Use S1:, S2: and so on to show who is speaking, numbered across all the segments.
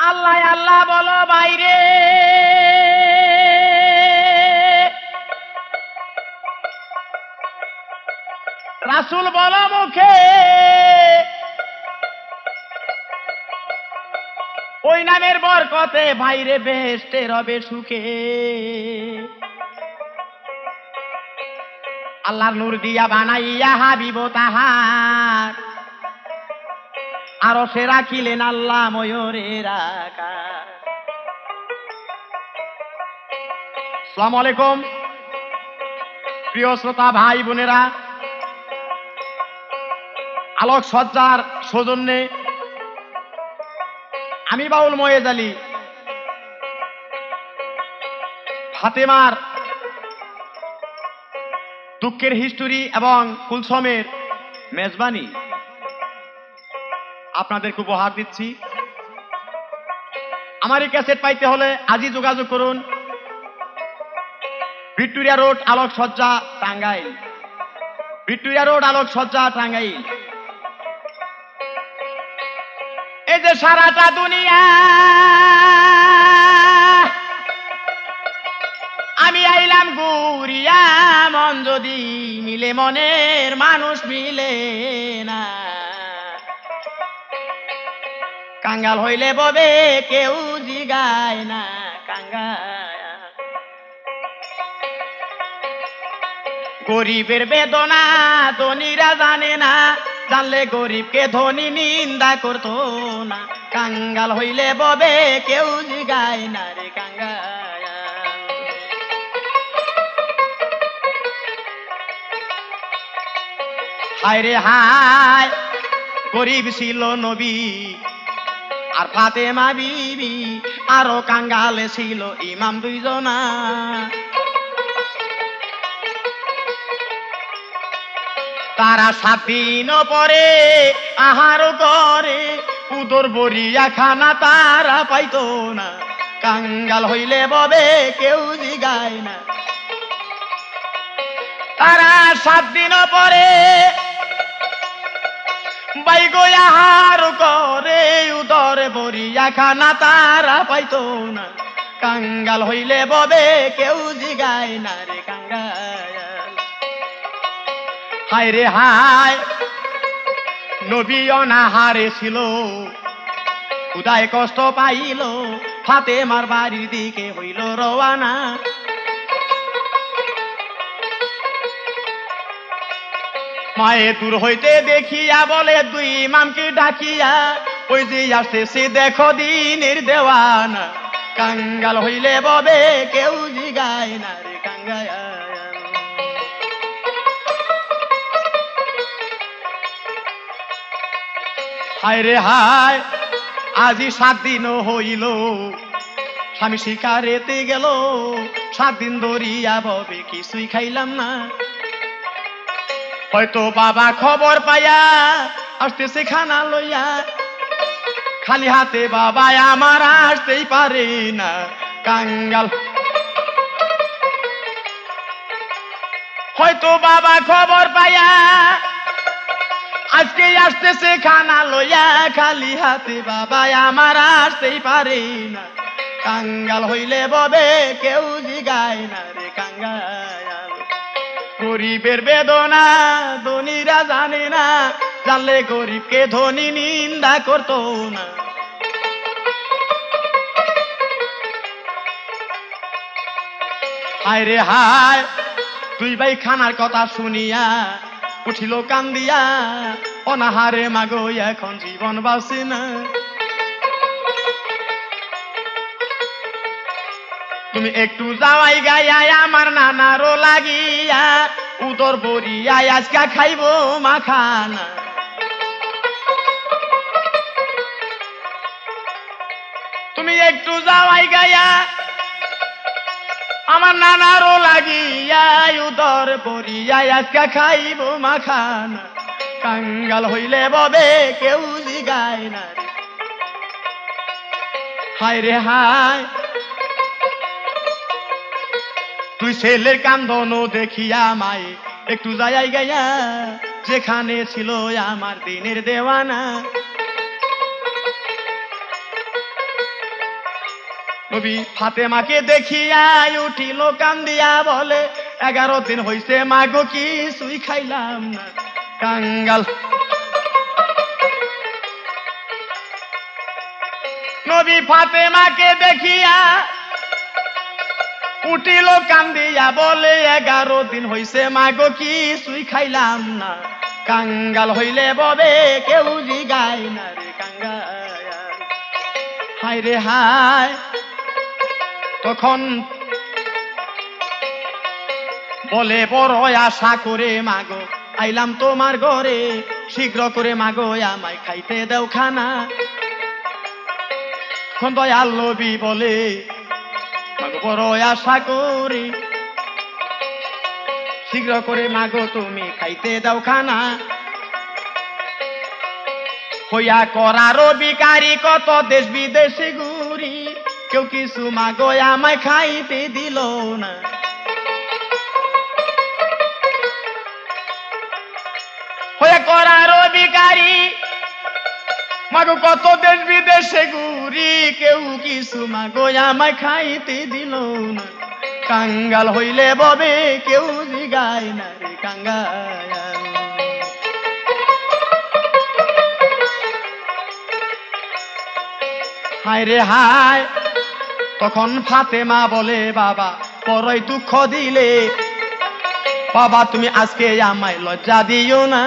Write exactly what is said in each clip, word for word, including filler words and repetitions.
S1: আল্লাহ আল্লাহ বলো বাইরে, রাসূল বলো মুখে, ওই নামের বরকতে বাইরে বেহেশতে রবে সুখে। আল্লাহর নূর দিয়া বানাইয়া হাবিব তাহার, আরো সে রাখিলেন আল্লাহ ময়ূরের আকার। আসসালামু আলাইকুম প্রিয় শ্রোতা ভাই বোনেরা, আলোক সজ্জার সৌজন্যে আমি বাউল ময়েজ আলী ফাতেমার দুঃখের হিস্টোরি এবং কুলসমের মেজবানি আপনাদেরকে উপহার দিচ্ছি। আমার এই ক্যাসেট পাইতে হলে আজই যোগাযোগ করুন। ভিক্টোরিয়া রোড আলোক সজ্জা টাঙ্গাইল, ভিক্টোরিয়া রোড আলোক সজ্জা টাঙ্গাইল। এই যে সারাটা দুনিয়া আমি আইলাম ঘুরিয়া, মন যদি মিলে মনের মানুষ মিলে না, কাঙ্গাল হইলে ববে কেউ জিগায় না কাঙ্গাল। গরিবের বেদনা ধনীরা জানে না, জানলে গরিবকে ধনী নিন্দা করতো না, কাঙ্গাল হইলে ববে কেউ জিগায় না রে কাঙ্গাল। হায় রে হায়, গরিব ছিল নবী আর ফাতেমা বিবি, আরো কাঙ্গাল ছিল ইমাম দুইজনা। তারা সাত দিন পরে আহার করে, উদর বরিয়া খানা তারা পাইতো না, কাঙ্গাল হইলে ববে কেউ জিগায় না। তারা সাত দিন পরে বাইগো আহার করে, উদর বরিয়া খানা তারা পাইতো না, কাঙ্গাল হইলে ববে কেউ জিগায় না রে কাঙ্গাল। হায় রে হায়, নবী অনাহারে ছিল, ক্ষুধায় কষ্ট পাইল, ফাতেমার বাড়ির দিকে হইল রওয়ানা। মায়ে দূর হইতে দেখিয়া বলে দুই ইমামকে ডাকিয়া, ওই যে আসতেছে দেখো দিনের দেওয়ানা, কাঙ্গাল হইলে ববে কেউ জিগায় না রে কাঙ্গাল। হায় রে হায়, আজি সাত দিন হইল স্বামী শিকারেতে গেল, সাত দিন ধরিয়া ববে কিছুই খাইলাম না। হয়তো বাবা খবর পাইয়া আসতেছে খানা লইয়া, খালি হাতে বাবা আমার আসতেই পারে না কাঙ্গাল। হয়তো বাবা খবর পাইয়া আজকে আসতেছে খানা লইয়া, খালি হাতে বাবা আমার আসতেই পারে না, কাঙ্গাল হইলে ববে কেউ জিগায় না রে কাঙ্গাল। গরিবের বেদনা ধনীরা জানে না, জানলে গরিবকে ধনী নিন্দা করতো না। হায় রে হায়, তুই ভাই খানার কথা শুনিয়া উঠিল কান্দিয়া, অনাহারে মাগো এখন জীবন বাঁচে না। তুমি একটু যাওয়াই গাইয়া আমার নানারও লাগিয়া, উদর বরিয়া আজকা খাইব মাখানা। তুমি একটু যাওয়াই গাইয়া আমার নানারও লাগিয়া, উদর বরিয়া আজকা খাইব মাখানা, কাঙ্গাল হইলে ববে কেউ জিগায় না রে। হায় রে হায়, তুই ছেলের কান্দন দেখিয়া মায়ে একটু যাই গাইয়া, যেখানে ছিল আমার দিনের দেওয়ানা। নবী ফাতেমাকে দেখিয়া উঠিল কান্দিয়া বলে এগারো দিন হইছে মাগো কিছুই খাইলাম না কাঙ্গাল। নবী ফাতেমাকে দেখিয়া উঠিল কান্দিয়া বলে এগারো দিন হইছে মাগো কিছুই খাইলাম না কাঙ্গাল হইলে ববে কেউ জিগায় না রে কাঙ্গাল। হায় রে হায় তখন বলে বড় আশা করে মাগো আইলাম তোমার ঘরে শীঘ্র করে মাগো আমায় খাইতে দাও খানা। এখন দয়াল নবী বলে মাগো বড় আশা করি শীঘ্র করে মাগো তুমি খাইতে দাও খানা। হইয়া করার বিকারি কত দেশ বিদেশে ঘুরি কেউ কিছু মাগো আমায় খাইতে দিল না। হইয়া করার বিকারি মাগো কত দেশ বিদেশে ঘুরি কেউ কিছু মাগো আমায় খাইতে দিল না কাঙ্গাল হইলে ববে কেউ জিগায় না রে কাঙ্গাল। হায় রে হায় তখন ফাতেমা বলে বাবা পরই দুঃখ দিলে বাবা তুমি আজকে আমায় লজ্জা দিও না।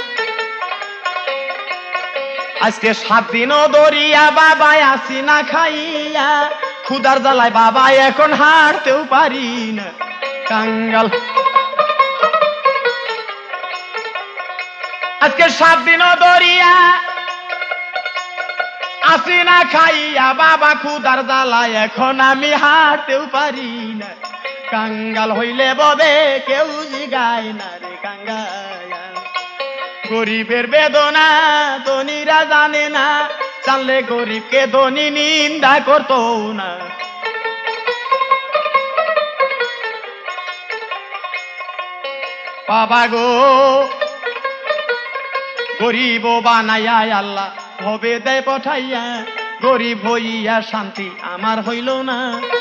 S1: আজকে সাত দিনও দরিয়া বাবা আসি না খাইয়া ক্ষুধার জ্বালায় বাবা এখন হাঁটতেও পারি না কাঙ্গাল। আজকে সাত দিনও দরিয়া আসি না খাইয়া বাবা ক্ষুধার জ্বালায় এখন আমি হাঁটতেও পারি না কাঙ্গাল হইলে ববে কেউ জিগায় না রে কাঙ্গাল। গরিবের বেদনা ধনীরা জানে না জানলে গরিবকে ধনী নিন্দা করতো না। বাবা গো গরিব বানাইয়া আল্লাহ ভবে দেয় পঠাইয়া গরিব হইয়া শান্তি আমার হইল না।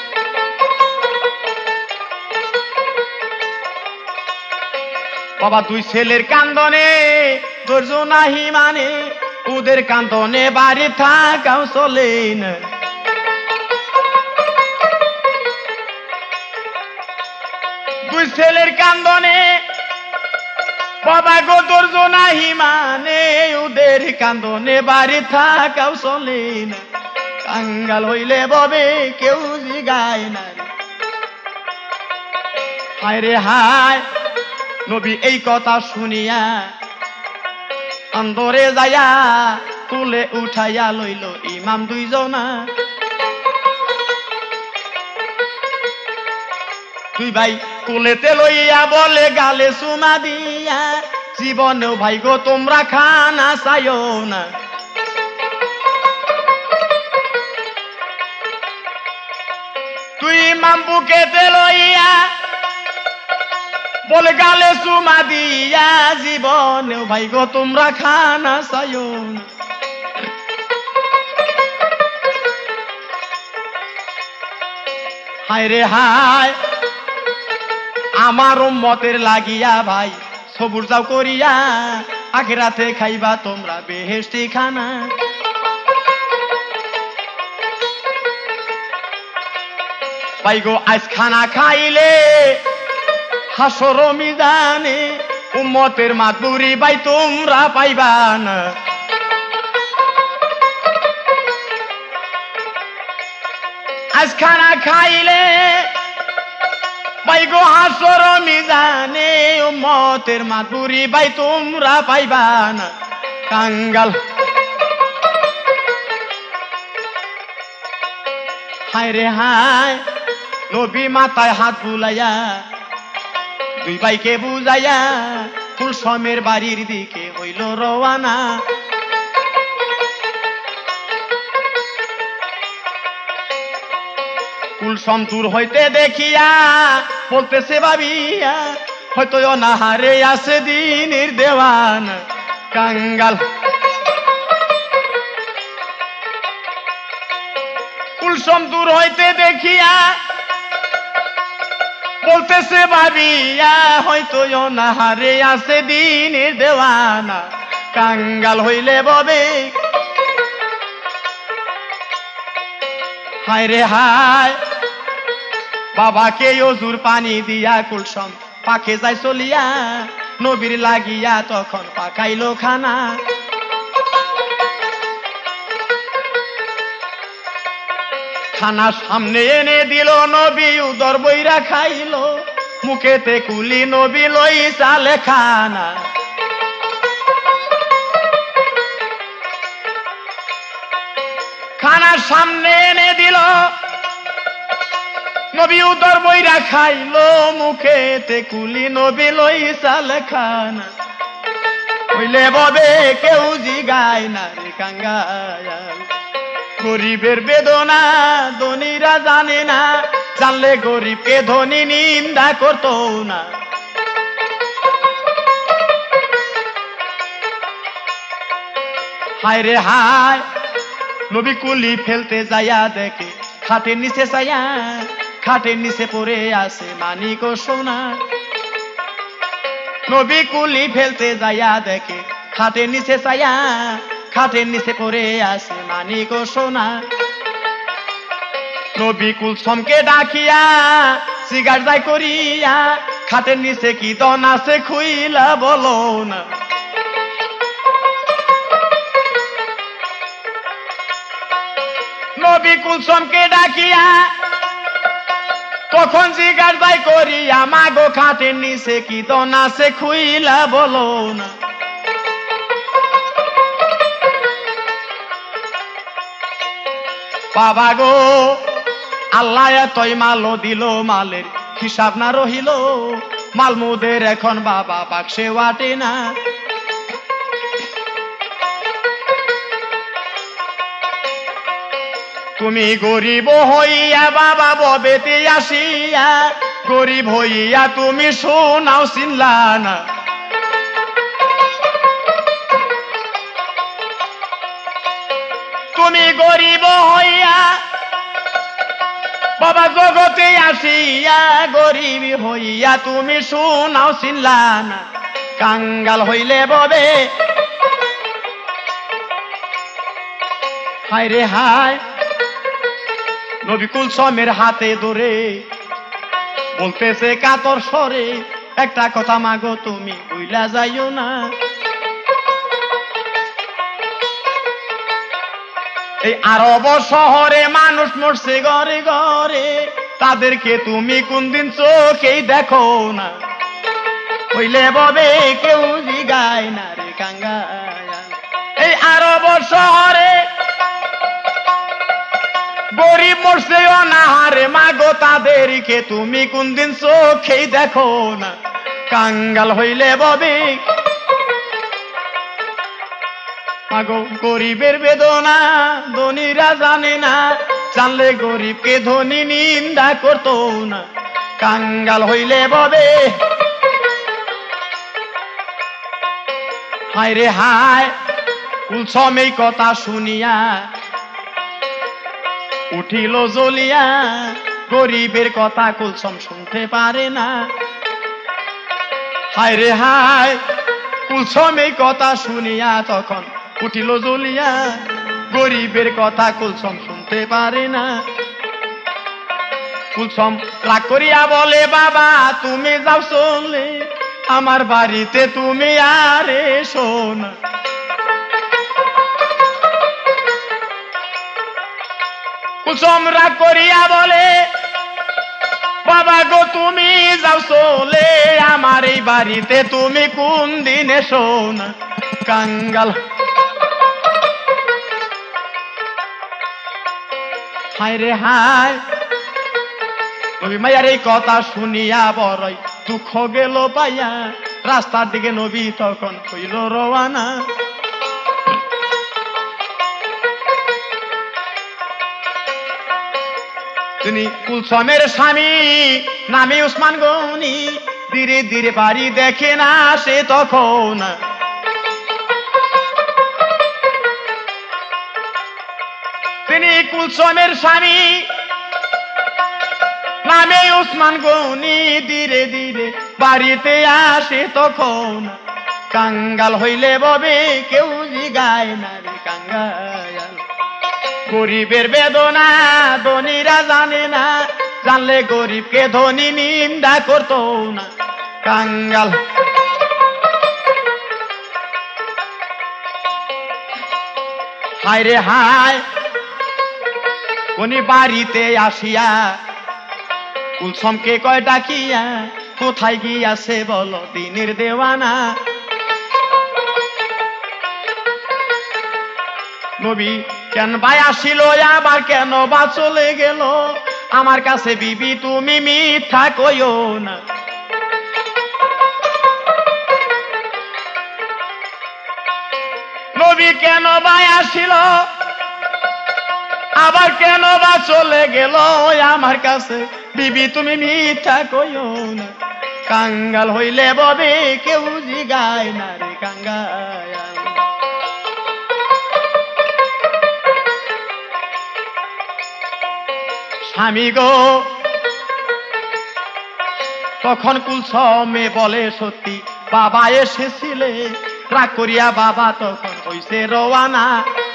S1: বাবা দুই ছেলের কান্দনে ধৈর্য নাহি মানে ওদের কান্দনে বাড়ি থাকাও চলে না। দুই ছেলের কান্দনে বাবা গো ধৈর্য নাহি মানে ওদের কান্দনে বাড়ি থাকাও চলে না কাঙ্গাল হইলে ববে কেউ জিগায় না। হায় রে হায় নবী এই কথা শুনিয়া অন্দরে যাইয়া তুলে উঠাইয়া লইল ইমাম দুইজনা। দুই ভাই তুলেতে লইয়া বলে গালে চুমা দিয়া জীবনেও ভাই গো তোমরা খানা চাইও না। তুই ইমাম বুকেতে লইয়া বলে গালে চুমা দিয়া জীবনেও ভাই গো তোমরা খানা চাইও না। হায় রে হায় আমার উম্মতের লাগিয়া ভাই সবুর যাও করিয়া আখিরাতে খাইবা তোমরা বেহেশতি খানা। ভাই গো আজ খানা খাইলে হাসর মিজানে উম্মতের মাতবুরি ভাই তোমরা পাইবা না। আজ খানা খাইলে ভাই গো হাসর মিজানে উম্মতের মাতবুরি ভাই তোমরা পাইবা না কাঙ্গাল। হায় রে হায় নবী মাথায় হাত বুলাইয়া দুই ভাইকে বুঝাইয়া কুলসমের বাড়ির দিকে হইল রওয়ানা। কুলসম দূর হইতে দেখিয়া বলতেছে ভাবিয়া হয়তো অনাহারে আছে দিনের দেওয়ান কাঙ্গাল। কুলসম দূর হইতে দেখিয়া বলতেছে ভাবিয়া হয়তো অনাহারে আছে দিনের দেওয়ানা কাঙ্গাল হইলে ববে হায় রে হায় বাবাকে অজুর পানি দিয়া কুলসম পাখে যায় চলিয়া নবীর লাগিয়া তখন পাকাইলো খানা খানা সামনে এনে দিল নবী উদর বইরা খাইলো মুখেতে কুলি নবী লই চালে খানা খানা সামনে এনে দিল নবী উদর বইরা খাইলো মুখেতে কুলি নবী লই চালে খানা হইলে ববে কেউ জিগায় না রে কাঙ্গাল গরিবের বেদনা ধনীরা জানে না জানলে গরিবকে ধনী নিন্দা করতো না হায় রে হায় নবী কুলি ফেলতে যাইয়া দেখে খাটের নিচে চাইয়া খাটের নিচে পড়ে আছে মানিক ও সোনা নবী কুলি ফেলতে যাইয়া দেখে খাটের নিচে চাইয়া খাটের নিচে পড়ে আছে মানিক ও সোনা নবী কুলসমকে ডাকিয়া সিগার যায় করিয়া খাটের নিচে কি দন আছে খুইলা বলো না নবী কুলসমকে ডাকিয়া তখন জিগার যায় করিয়া মাগো খাটের নিচে কি দন আছে খুইলা বলো না বাবা গো আল্লাহ এতই মালও দিল মালের হিসাব না রহিল মালমুদের এখন বাবা বাক্সে ওয়াটে না তুমি গরিব হইয়া বাবা ববেতে আসিয়া গরিব হইয়া তুমি শোনাও চিনলা না তুমি গরিব হইয়া বাবা জগতে আসিয়া গরিব হইয়া তুমি শোনাও চিনলা না কাঙ্গাল হইলে ববে হায় রে হায় নবী কুলসমের হাতে ধরে বলতেছে কাতর স্বরে একটা কথা মাগো তুমি ভুইলা যাইও না এই আরব শহরে মানুষ মরছে ঘরে ঘরে তাদেরকে তুমি কোনদিন চোখেই দেখো না হইলে ববে কেউ জিগায় না রে কাঙ্গাল এই আরব শহরে গরিব মরছে অনাহারে মাগো তাদেরকে তুমি কোনদিন চোখেই দেখো না কাঙ্গাল হইলে ববে মাগো গরিবের বেদনা ধনীরা জানে না জানলে গরিবকে ধনী নিন্দা করতো না কাঙ্গাল হইলে ববে হায় রে হায় কুলসম এই কথা শুনিয়া উঠিল জ্বলিয়া গরিবের কথা কুলসম শুনতে পারে না হায় রে হায় কুলসম এই কথা শুনিয়া তখন উঠিল জ্বলিয়া গরিবের কথা কুলসম শুনতে পারে না কুলসম রাগ করিয়া বলে বাবা তুমি যাও চলে আমার বাড়িতে তুমি আর এসো না কুলসম রাগ করিয়া বলে বাবা গো তুমি যাও চলে আমার এই বাড়িতে তুমি কোন দিন এসো না কাঙ্গাল হায় রে হায় নবী মায়ার এই কথা শুনিয়া বড়ই দুঃখ গেল পাইয়া রাস্তার দিকে নবী তখন হইল রওয়ানা তিনি কুলসমের স্বামী নামে উসমান গনি ধীরে ধীরে বাড়ি দেখে না সে তখন তিনি কুলসমের স্বামী নামে উসমান গনি ধীরে ধীরে বাড়িতে আসে তখন কাঙ্গাল হইলে ববে কেউ জিগায় না রে কাঙ্গাল গরিবের বেদনা ধনীরা জানে না জানলে গরিবকে ধনী নিন্দা করতো না কাঙ্গাল হায় রে হায় উনি বাড়িতে আসিয়া কুলসমকে কয় ডাকিয়া কোথায় গিয়াছে বলো দিনের দেওয়ানা নবী কেন ভাই আসিল আবার কেন বা চলে গেল আমার কাছে বিবি তুমি মিথ্যা কইও না নবী কেন ভাই আসিল আবার কেন বা চলে গেল আমার কাছে বিবি তুমি মিথ্যা কইও না কাঙ্গাল হইলে ববে কেউ জিগায় না রে কাঙ্গাল স্বামী গো তখন কুলসমে বলে সত্যি বাবা এসেছিলে রাগ করিয়া বাবা তখন হইছে রওয়ানা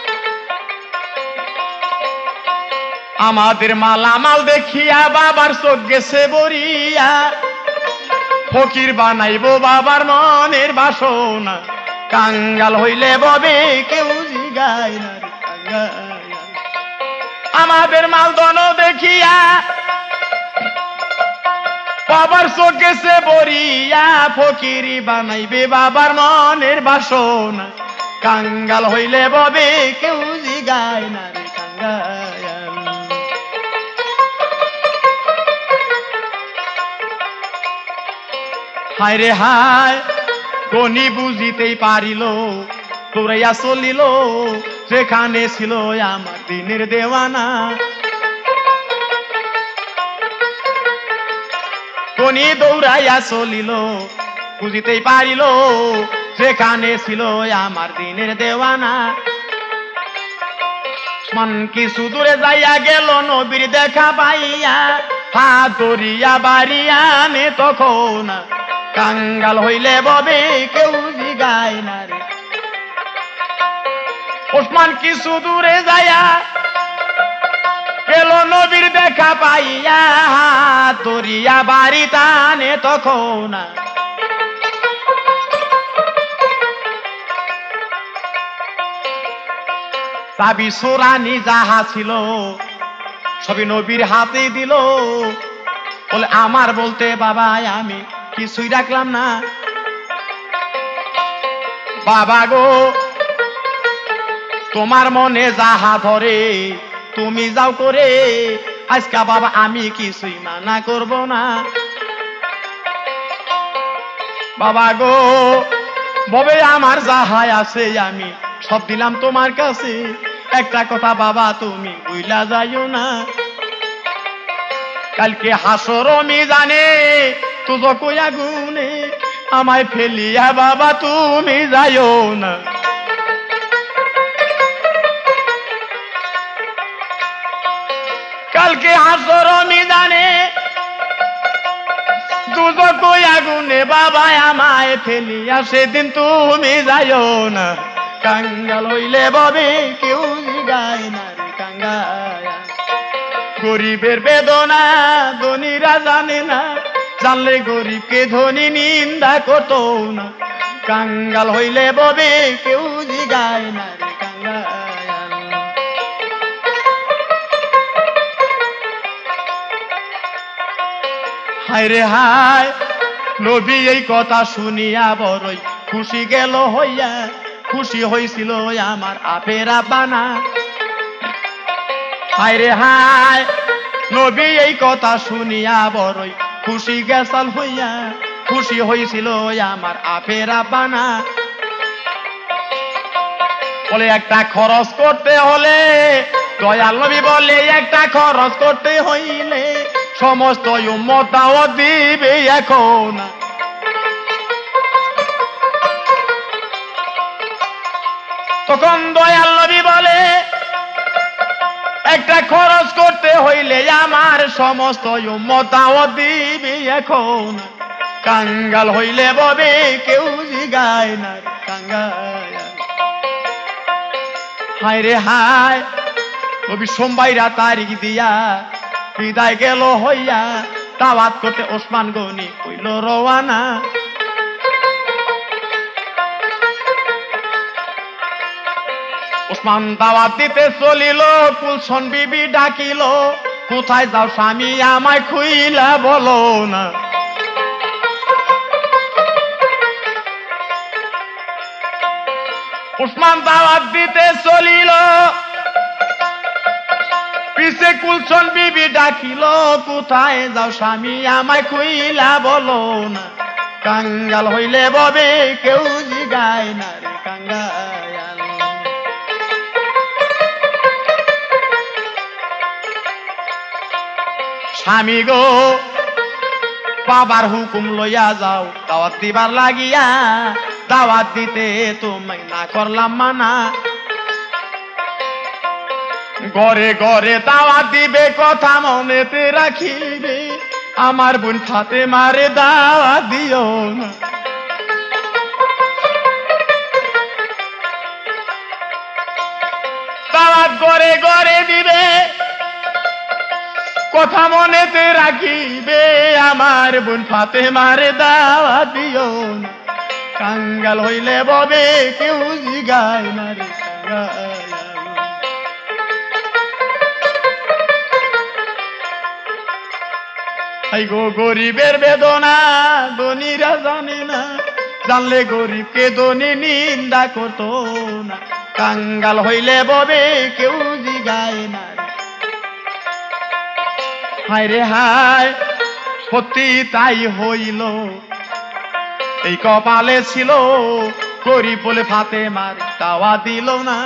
S1: আমাদের মালামাল দেখিয়া বাবার চোখ গেছে বরিয়া ফকির বানাইবো বাবার মনের বাসনা কাঙ্গাল হইলে ববে কেউ জিগায় না রে কাঙ্গাল আমাদের মালদন দেখিয়া বাবার চোখ গেছে বরিয়া ফকিরি বানাইবে বাবার মনের বাসনা কাঙ্গাল হইলে ববে কেউ জিগায় না রে কাঙ্গাল হায় রে হায় গনি বুঝিতেই পারিল তোরাইয়া চলিল সেখানে ছিল আমার দিনের দেওয়ানা গনি দৌড়াইয়া চলিল বুঝিতেই পারিল সেখানে ছিল আমার দিনের দেওয়ানা মান কিছু দূরে যাইয়া গেল নবীর দেখা পাইয়া হাত ধরিয়া বাড়িয়া নে তখন কাঙ্গাল হইলে ববে কেউ জিগায় না রে ওসমান কিছু দূরে যাইয়া গেল নবীর দেখা পাইয়া হাত ধরিয়া বাড়ি টানে তখন চাবি সোরানি যাহা ছিল সবই নবীর হাতে দিল বলে আমার বলতে বাবা আমি কিছুই রাখলাম না বাবা গো তোমার মনে যাহা ধরে তুমি যাও করে আজকা বাবা আমি কিছুই মানা করব না বাবা গো ববে আমার যাহাই আছে আমি সব দিলাম তোমার কাছে একটা কথা বাবা তুমি বুইলা যাইও না কালকে হাসর মিজানে তুজো কইয়া গুনে আমায় ফেলিয়া বাবা তুমি যাইও না কালকে হাসর মিজানে তুজো কইয়া গুনে বাবা আমায় ফেলিয়া সেদিন তুমি যাইও না কাঙ্গাল হইলে ববে কেউ জিগায় না রে কাঙ্গাল গরিবের বেদনা ধনীরা জানে না জানলে গরিবকে ধনী নিন্দা করতো না কাঙ্গাল হইলে ববে কেউ জিগায় না রে কাঙ্গাল হায় রে হায় নবী এই কথা শুনিয়া বড়ই খুশি গেল হইয়া খুশি হইছিল আমার আপের আব্বানা হায় রে হায় নবী এই কথা শুনিয়া বড়ই খুশি গেছাল হইয়া খুশি হইছিল আমার আপের আব্বানা বলে একটা খরচ করতে হলে দয়াল নবী বলে একটা খরচ করতে হইলে সমস্ত উম্মত দাওয়াত দিবে এখন তখন দয়াল নবী বলে একটা খরচ করতে হইলে আমার সমস্ত উম্মত দাওয়াত দিবি এখন কাঙ্গাল হইলে ববে কেউ জিগায় না কাঙ্গাল হায় রে হায় কবি সোমবাইরা তারিখ দিয়া বিদায় গেল হইয়া দাওয়াত করতে ওসমান গনি হইল রওয়ানা ওসমান দাওয়াত দিতে চলিল কুলসন বিবি ডাকিল কোথায় যাও স্বামী আমায় খুইলা বলো না ওসমান দাওয়াত দিতে চলিল পিছে কুলসন বিবি ডাকিল কোথায় যাও স্বামী আমায় খুইলা বলো না কাঙ্গাল হইলে ববে কেউ জিগায় না রে কাঙ্গাল স্বামী গো বাবার হুকুম লইয়া যাও দাওয়াত দিবার লাগিয়া দাওয়াত দিতে তোমায় না করলাম মানা ঘরে ঘরে দাওয়াত দিবে কথা মনেতে রাখিবে আমার বোন ফাতেমারে দাওয়াত দিও না দাওয়াত ঘরে ঘরে দিবে কথা মনেতে রাখিবে আমার বোন ফাতেমারে দাওয়াত দিও না কাঙ্গাল হইলে ববে কেউ জিগায় না রে কাঙ্গাল আই গো গরিবের বেদনা ধনীরা জানে না জানলে গরিবকে ধনী নিন্দা করতো না কাঙ্গাল হইলে ববে কেউ জিগায় না হায় রে হায় সত্যি তাই হইল এই কপালে ছিল গরিব বলে ফাতেমার দাওয়াত দিল না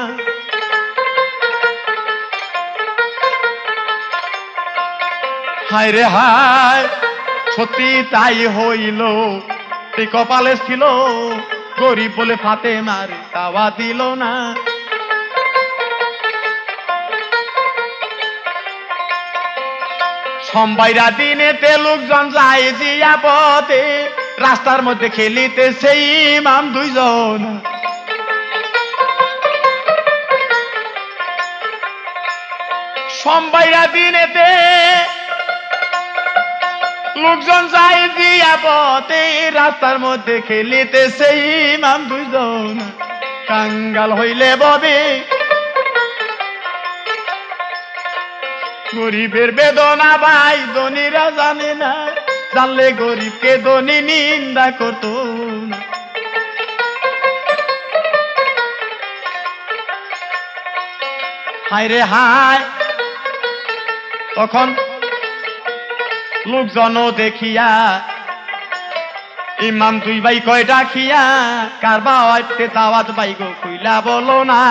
S1: হায় রে হায় সত্যি তাই হইল এই কপালে ছিল গরিব বলে ফাতেমার দাওয়াত দিল না সোমবাইরা দিনেতে লোকজন যায় জিয়া পথে রাস্তার মধ্যে খেলিতে সেই ইমাম দুইজন সোমবাইরা দিনেতে লোকজন যায় জিয়া পথে রাস্তার মধ্যে খেলিতে সেই ইমাম দুইজন কাঙ্গাল হইলে ববে গরিবের বেদনা ভাই ধনীরা জানে না জানলে গরিবকে ধনী নিন্দা করতো না হায় রে হায় তখন লোকজন দেখিয়া ইমাম দুই ভাই কয় ডাকিয়া কারবা হইতে দাওয়াত ভাই গো কইলা বলো না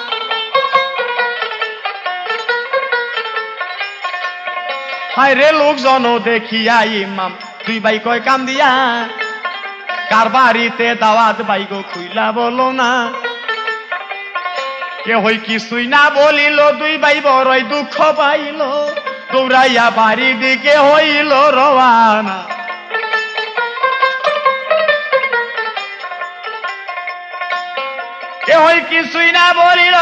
S1: হায় রে লোকজন দেখিয়া ইমাম দুই ভাই কয় কাম দিয়া কার বাড়িতে দাওয়াত ভাই গো কইলা বলো না কে হই কিছুই না বলিল দুই ভাই বড়ই দুঃখ পাইল দৌড়াইয়া বাড়ি দিকে হইল রওয়ানা কে হই কিছুই না বলিল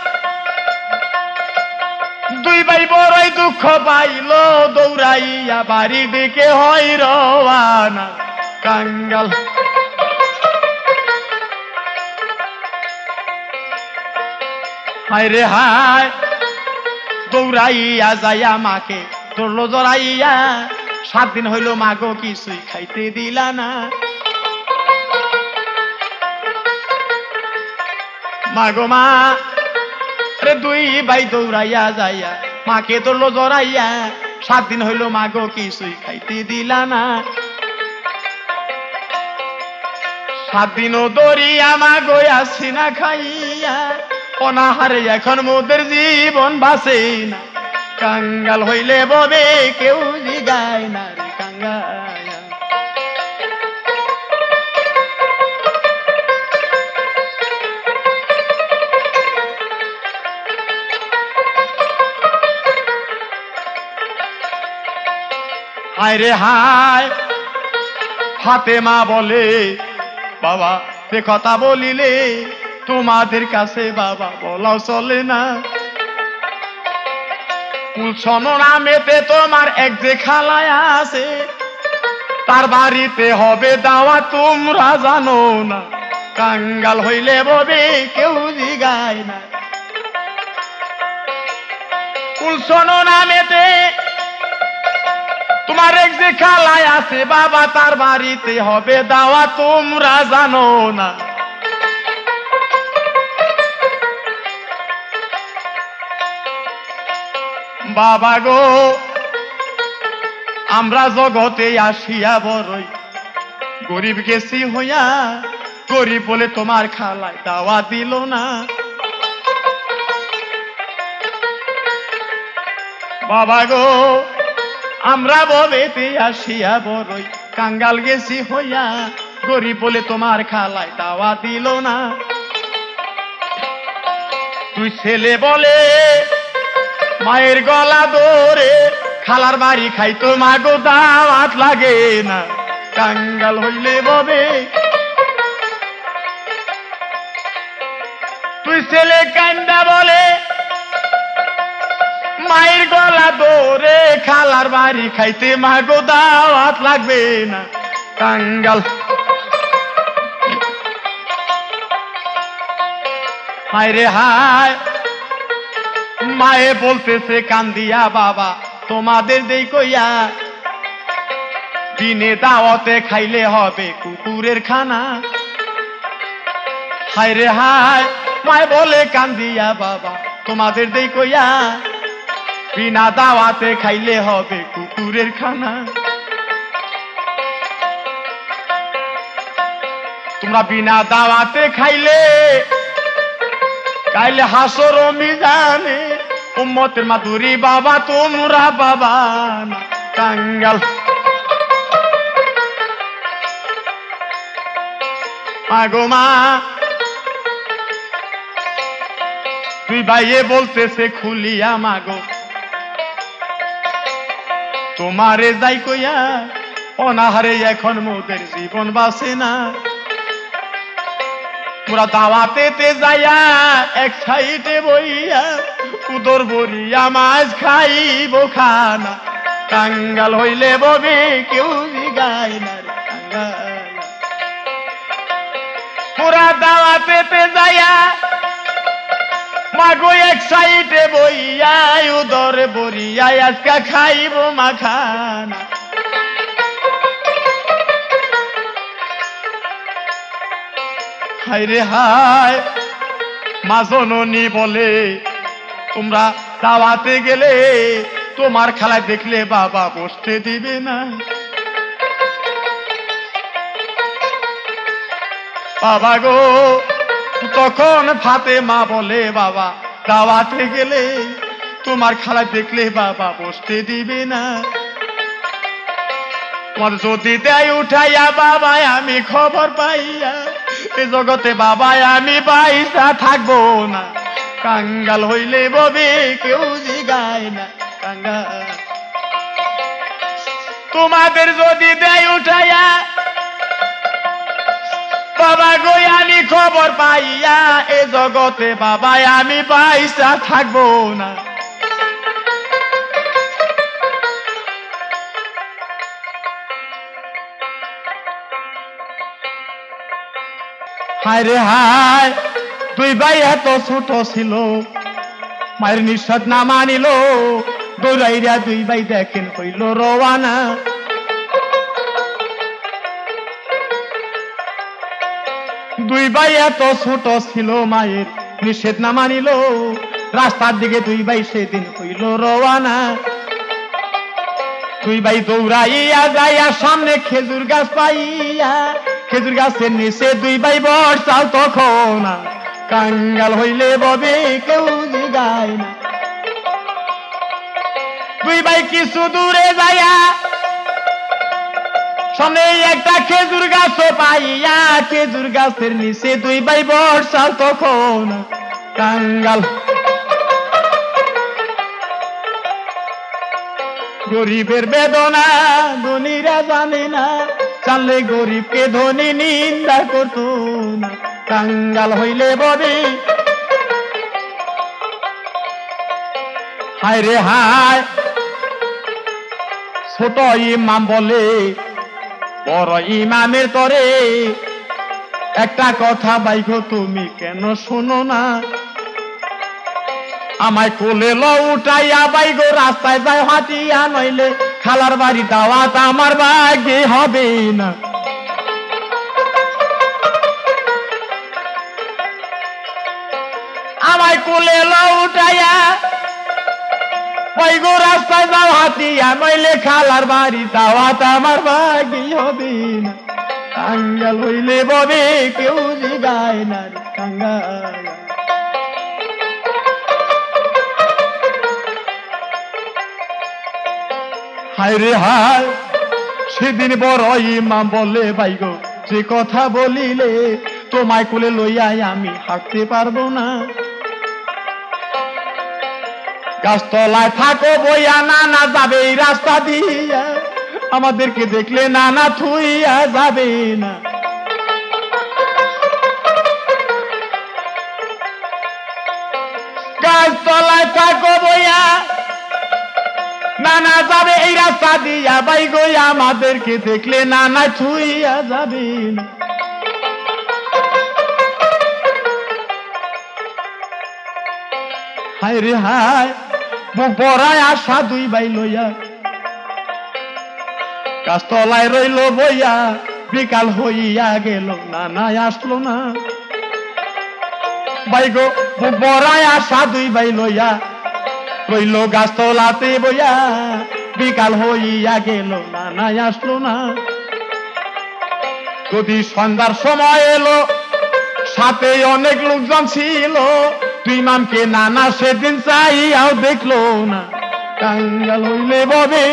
S1: দুই ভাই বড়ই দুঃখ পাইল দৌড়াইয়া বাড়ি দিকে হই রওয়ানা কাঙ্গাল হায় রে হায় দৌড়াইয়া যাইয়া মাকে ধরলো জড়াইয়া সাত দিন হইল মাগো কিছুই খাইতে দিলা না মাগো মা রে দুই ভাই দৌড়াইয়া যাইয়া মাকে ধরলো জড়াইয়া সাত দিন হইল মাগো কিছুই খাইতে দিলা না সাত দিনও দরিয়া মাগো আসি না খাইয়া অনাহারে এখন মোদের জীবন বাঁচে না কাঙ্গাল হইলে ববে কেউ জিগায় না রে কাঙ্গাল হায় রে হায় ফাতেমা বলে বাবা সে কথা বলিলে তোমাদের কাছে বাবা বলাও চলে না। কুলসন নামেতে তোমার এক যে খালায় আছে, তার বাড়িতে হবে দাওয়া তোমরা জানো না। কাঙ্গাল হইলে ববে কেউ জিগায় না। কুলসন নামেতে তোমার এক যে খালায় আছে বাবা, তার বাড়িতে হবে দাওয়া তোমরা জানো না। বাবা গো আমরা জগতে আসিয়া বড়ই গরিব গেছি হইয়া, গরিব বলে তোমার খালায় দাওয়া দিল না। বাবা গো আমরা ববেতে আসিয়া বড়ই কাঙ্গাল গেছি হইয়া, গরিব বলে তোমার খালায় দাওয়া দিল না। তুই ছেলে বলে মায়ের গলা ধরে খালার বাড়ি খাইতো মাগো দাওয়াত লাগে না। কাঙ্গাল হইলে ববে তুই ছেলে কান্দা বলে মায়ের গলা ধরে খালার বাড়ি খাইতে মাগো দাওয়াত লাগবে না। কাঙ্গাল হায় রে হায় মায়ে বলতেছে কান্দিয়া বাবা তোমাদের দেই কইয়া, দিনে দাওয়াতে খাইলে হবে কুকুরের খানা। হায় রে হায় মায়ে বলে কান্দিয়া বাবা তোমাদের দেই কইয়া, বিনা দাওয়াতে খাইলে হবে কুকুরের খানা। তোমরা বিনা দাওয়াতে খাইলে কাইলে হাসর মিজানে উম্মতের মাধুরী বাবা তোমরা বাবা না। কাঙ্গাল আগো মা তুই ভাইয়ে বলতেছে খুলিয়া মাগো তোমারে যাই কইয়া, অনাহারে এখন মোদের জীবন বাঁচে না। তোরা দাওয়াতেতে যাইয়া এক সাইডে বইয়া উদর বরিয়া মাছ খাইব খানা। কাঙ্গাল হইলে ববে কেউ জিগায় না রে কাঙ্গাল। তোরা দাওয়াতেতে যাইয়া মাগো এক সাইডে বইয়া উদর বরিয়া আজকা খাইব মাখানা। হায় রে হায় মা জননী বলে তোমরা দাওয়াতে গেলে তোমার খালায় দেখলে বাবা বসতে দিবে না। বাবা গো তখন ফাতেমা বলে বাবা দাওয়াতে গেলে তোমার খালায় দেখলে বাবা বসতে দিবে না। তোমার যদি দেয় উঠাইয়া বাবা আমি খবর পাইয়া, এ জগতে বাবা আমি পয়সা থাকবো না। কাঙ্গাল হইলে ববে কেউ জিগায় না কাঙ্গাল। তোমাদের যদি দেয় উঠাইয়া বাবা গো আমি খবর পাইয়া, এ জগতে বাবা আমি পয়সা থাকবো না। হায় রে হায় দুই ভাই এত ছোট ছিল, মায়ের নিঃশ্বাস না মানিল, দৌড়াইয়া দুই ভাই দেখেন হইল রওয়ানা। দুই ভাই এত ছোট ছিল, মায়ের নিষেধ না মানিল, রাস্তার দিকে দুই ভাই সেদিন হইল রওয়ানা। দুই ভাই দৌড়াইয়া যাইয়া সামনে খেজুর গাছ পাইয়া, খেজুর গাছের নিচে দুই ভাই বর্ষাও তখন। কাঙ্গাল হইলে ববে কেউ জিগায় না। দুই ভাই কিছু দূরে যাইয়া সামনে একটা খেজুর গাছ পাইয়া, খেজুর গাছের নিচে দুই ভাই বর্ষাও তখন। কাঙ্গাল গরিবের বেদনা ধনীরা জানে না, জানলে গরিবকে ধনী নিন্দা করতো না। কাঙ্গাল হইলে ববে হায় রে হায়, ছোট ইমাম বলে বড় ইমামের তরে, একটা কথা বাইগো তুমি কেন শোনো না, আমায় কোলে ল উঠাইয়া বাইগো রাস্তায় যায় হাঁটিয়া, নইলে খালার বাড়ি দাওয়াত আমার ভাগ্যে হবে না। আমায় কোলে ল উঠাইয়া বাইগো রাস্তায় যাও হাঁটিয়া, নইলে খালার বাড়ি দাওয়াত আমার ভাগ্যে হবে না। কাঙ্গাল হইলে ববে কেউ জিগায় না রে কাঙ্গাল। হায় রে হায়, সেদিন বড় ইমাম বলে বাইগো যে কথা বলিলে, তোমায় কোলে লইয়া আমি হাঁটতে পারবো না। গাছতলায় থাকো বইয়া, নানা যাবে এই রাস্তা দিয়া, আমাদেরকে দেখলে নানা থুইয়া যাবে না। গাছতলায় থাকো বইয়া, নানা যাবে এই রাস্তা দিয়া, বাইগো আমাদেরকে দেখলে নানা ছুইয়া যাবে না। হায় রে হায়, বুক ভরায় আশা দুই বাই লইয়া গাছতলায় রইল বইয়া, বিকাল হইয়া গেল নানা আসলো না। বাইগো বুক ভরায় আশা দুই বাই লইয়া রইল গাছতলাতে বইয়া, বিকাল হইয়া গেল নানা আসলো না। যদি সন্ধ্যার সময় এলো, সাথে অনেক লোকজন ছিল, তুই ইমামকে নানা সেদিন চাইয়াও দেখলো না। কাঙ্গাল হইলে ববে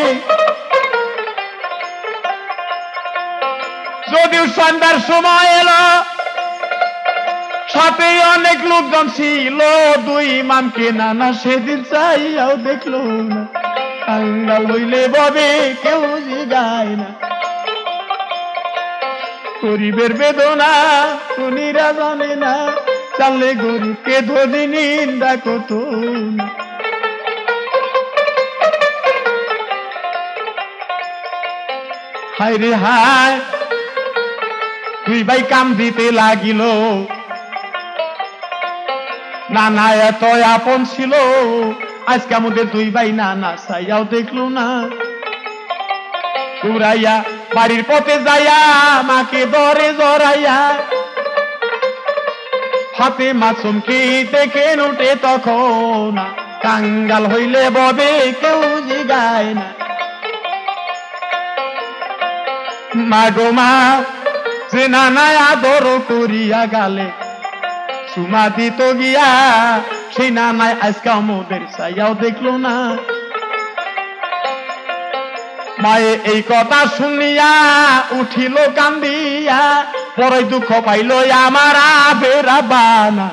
S1: যদিও সন্ধ্যার সময় এলো, সাথে অনেক লোকজন ছিল, দুই ইমামকে নানা সেদিন চাইয়াও দেখলো না। কাঙ্গাল হইলে ববে কেউ জিগায় না। গরিবের বেদনা ধনীরা জানে না, জানলে গরিবকে ধনী নিন্দা করতো না। হায় রে হায়, দুই ভাই কাম দিতে লাগিল, নানা এত আপন ছিল, আজকে আমাদের দুই ভাই নানা চাইয়াও দেখলো না। ঘুরাইয়া বাড়ির পথে যাইয়া মাকে ধরে জড়াইয়া, হাতে মাসুমকে দেখে উঠে তখন। কাঙ্গাল হইলে ববে কেউ জিগায় না। মা গো মা, যে নানা আদর করিয়া গালে সুমা দিত গিয়া, সেই নানায় আজকে আমাদের চাইয়াও দেখলো না। মায়ে এই কথা শুনিয়া উঠিল কান্দিয়া, বড়ই দুঃখ পাইল আমার আবেরা বানা।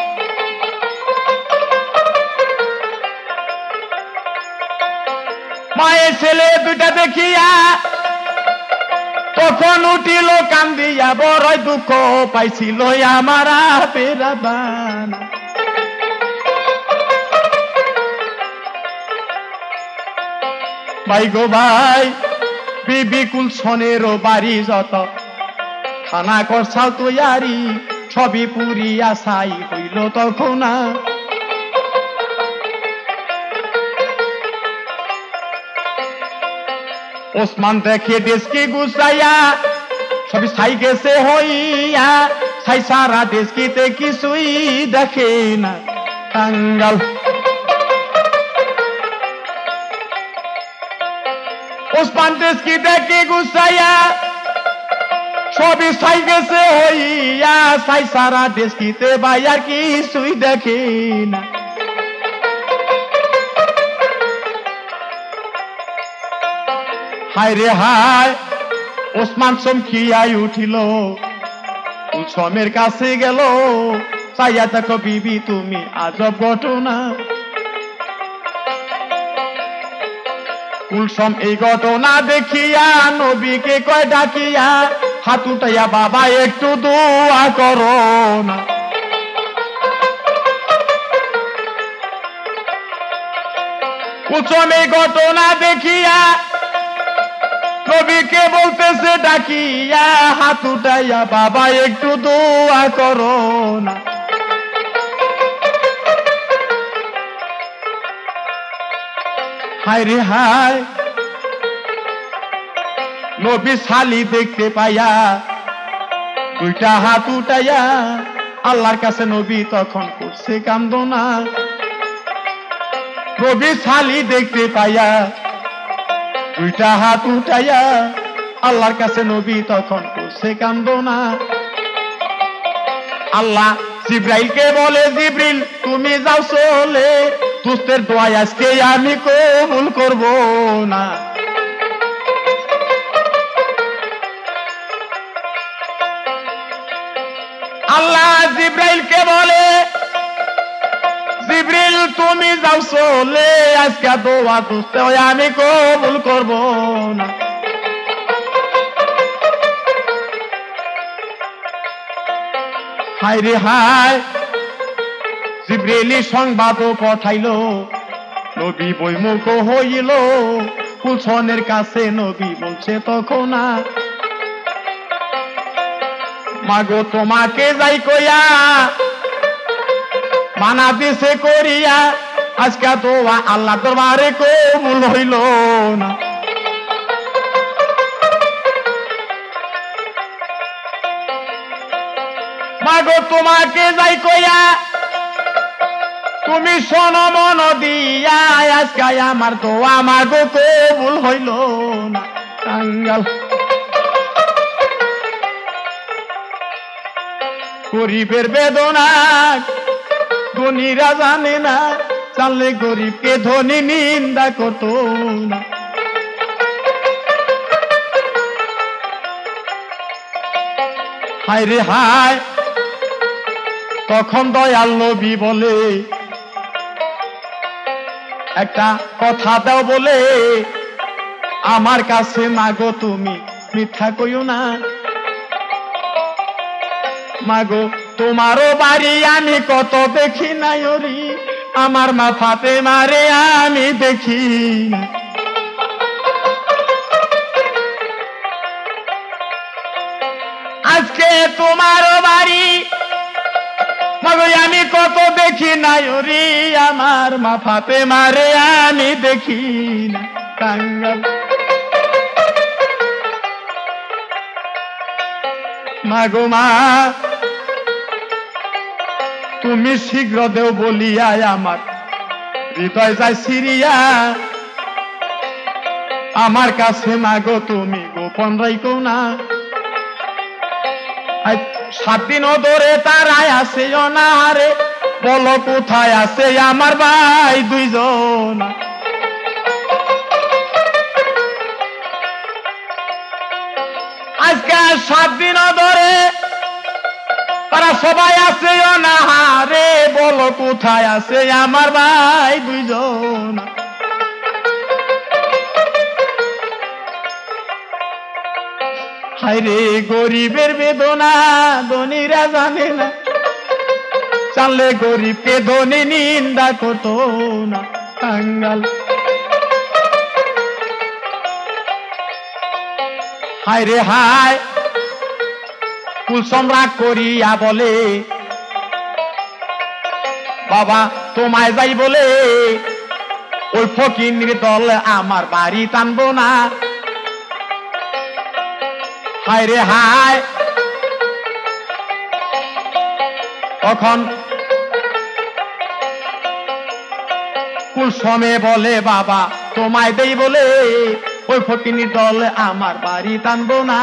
S1: মায়ের ছেলে দুটা দেখিয়া তখন উঠিল কান্দিয়া, বড়ই দুঃখ পাইছিল আমার আবেরা বানা। ভাই গো ভাই, বিবি কুলসনেরও বাড়ি যত, খানা করছাও তৈয়ারি, ছবি পুরিয়া ছাই হইল তখন। ওসমান দেখে দেশকে গুছাইয়া, সবই ছাই গেছে হইয়া, ছাই সারা দেশকিতে কিছুই দেখে না। কাঙ্গাল ওসমান দেশকি দেখে গুছাইয়া, সবই ছাই গেছে হইয়া, ছাই সারা দেশকিতে ভাই আর কিছুই দেখে না। হায় রে হায়, ওসমান চমকিয়াই উঠিল, কুলসমের কাছে গেল, চাইয়া দেখো বিবি তুমি আজব ঘটনা। কুলসম এই ঘটনা দেখিয়া নবীকে কয় ডাকিয়া, হাত উঠাইয়া বাবা একটু দোয়া করো না। কুলসম এই ঘটনা দেখিয়া নবীকে বলতেছে ডাকিয়া, হাত উঠাইয়া বাবা একটু দোয়া করো না। হায় রে হায়, নবী শালি দেখতে পাইয়া দুইটা হাত উঠাইয়া আল্লাহর কাছে নবী তখন করছে কান্দনা। নবী শালি দেখতে পাইয়া দুইটা হাত উঠাইয়া আল্লাহর কাছে নবী তখন করছে কান্দনা। আল্লাহ জিব্রাইলকে বলে, জিব্রিল তুমি যাও চলে, দুস্তের দোয়া আজকে আমি কবুল করব না। আল্লাহ জিব্রাইলকে বলে, জিব্রিল তুমি যাও চলে, আজকে দোয়া দুস্তে আমি কবুল করব না। হায় রে হায়, জিব্রাইলি সংবাদ পাঠাইল, নবী বইমুখ হইল। কুলসনের কাছে নবী বলছে তখন, মাগো তোমাকে যাই কইয়া মানা দিছে করিয়া, আজকে দোয়া আল্লাহ দরবারে কবুল হইল না। মাগো তোমাকে যাই কইয়া তুমি শোনো মন দিয়া, আজকে আমার দোয়া মাগো কবুল হইল না। কাঙ্গাল গরিবের বেদনা ধনীরা জানে না, জানলে গরিবকে ধনী নিন্দা করতো না। হায় রে হায়, তখন দয়াল নবী বলে, একটা কথা দাও বলে, আমার কাছে মাগো তুমি মিথ্যা কইও না। মাগো তোমারও বাড়ি আমি কত দেখি নাই ওরি, আমার মাথাতে মারে আমি দেখি না। আজকে তোমারও বাড়ি মাগো আমি কত দেখি নাই ওরি, আমার মাথাতে মারে আমি দেখি না। কাঙ্গাল মাগো মা তুমি শীঘ্র দেও বলিয়া, আমার হৃদয় যায় সিরিয়া। আমার কাছে মাগো তুমি গোপন রাইকো না। সাত দিন ধরে তারাই আছে অনাহারে, বলো কোথায় আছে আমার ভাই দুইজন। আজকে সাত দিন ধরে তারা সবাই আছে অনাহারে, বলো কোথায় আছে আমার ভাই দুইজন। হায় রে গরিবের বেদনা ধনীরা জানে না, জানলে গরিবকে ধনী নিন্দা করতো না। কাঙ্গাল হায় রে হায়, কুলসম রাগ করিয়া বলে, বাবা তোমায় যাই বলে ওই ফকির দল আমার বাড়ি টানবো না। হায় রে হায়, তখন কুলসমে বলে, বাবা তোমায় দেই বলে ওই ফকির দল আমার বাড়ি টানবো না।